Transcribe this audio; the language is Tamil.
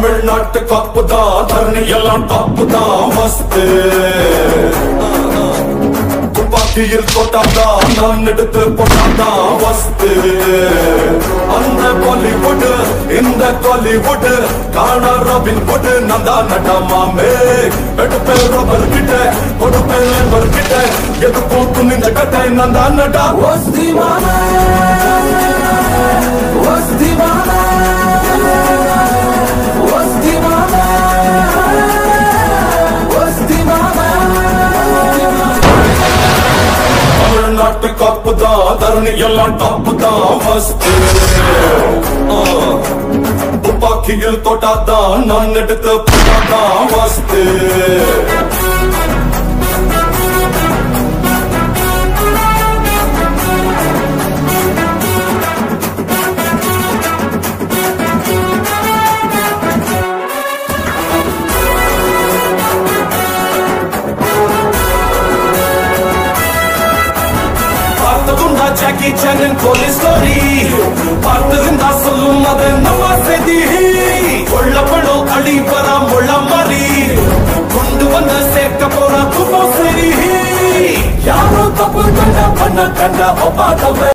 தமிழ்நாட்டு கப்பு தான் தரணி எல்லாம் டாப்பு தான் மஸ்து துப்பாக்கியில் போட்டாதான் நான் எடுத்து போட்டாதான் வஸ்து அந்த பாலிவுட் இந்த காலிவுட் காணா ராபின் புட் நான் தான் நடமாமே எடுப்பேன் ரப்பர் கிட்ட கொடுப்பேன் லேபர் கிட்ட எது போட்டு நின்ற கட்டை நான் தான் நடா வஸ்தி மாமே வஸ்தி மாமே வஸ்தி மாமே வஸ்தி மாமே தமிழ்நாட்டு கப்பு தான் தரணி எல்லாம் டாப்பு தான் மஸ்து துப்பாக்கியில் தொட்டாதான் நான் எடுத்து போட்டாதான் வஸ்து Jackie Chan and police story பார்த்ததிருந்தா சொல்லும் அது நம்ம செய்தி கொள்ளப்படோ அழிவரா முள்ள மாறி கொண்டு வந்து சேர்க்க போற துப்போ சரி யாரோ தப்பு கண்ட பண்ண கண்ட ஒப்பாதவே